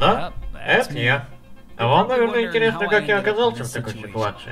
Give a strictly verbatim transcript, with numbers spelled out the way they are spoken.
да? Это я. А вам, наверное, интересно, как я оказался в такой ситуации.